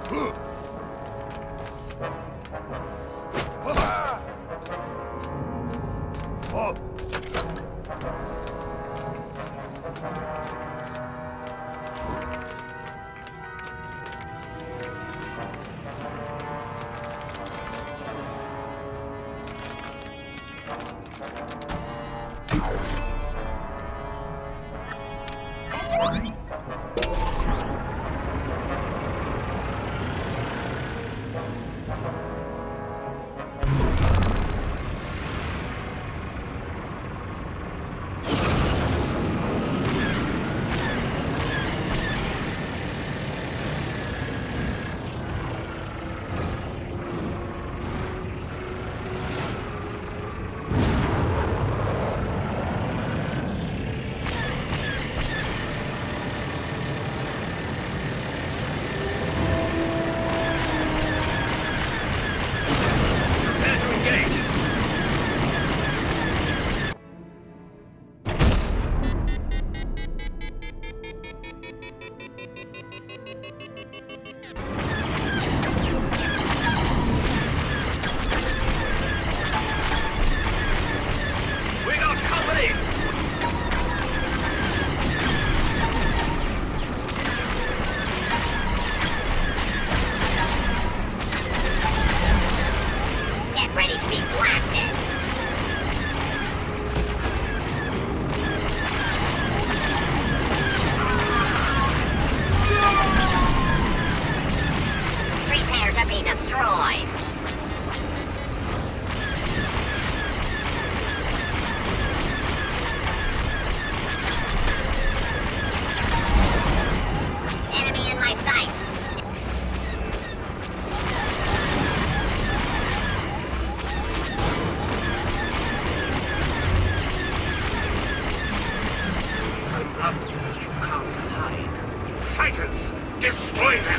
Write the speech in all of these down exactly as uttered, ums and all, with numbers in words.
Destroy them!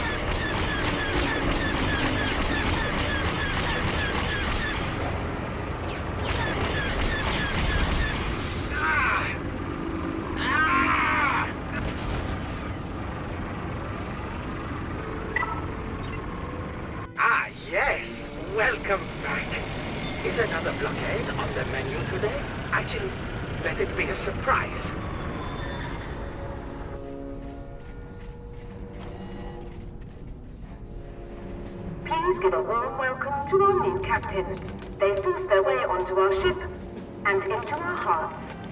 Ah! Ah! Ah, yes! Welcome back. Is another blockade on the menu today? Actually, let it be a surprise. Please give a warm welcome to our new captain. They forced their way onto our ship and into our hearts.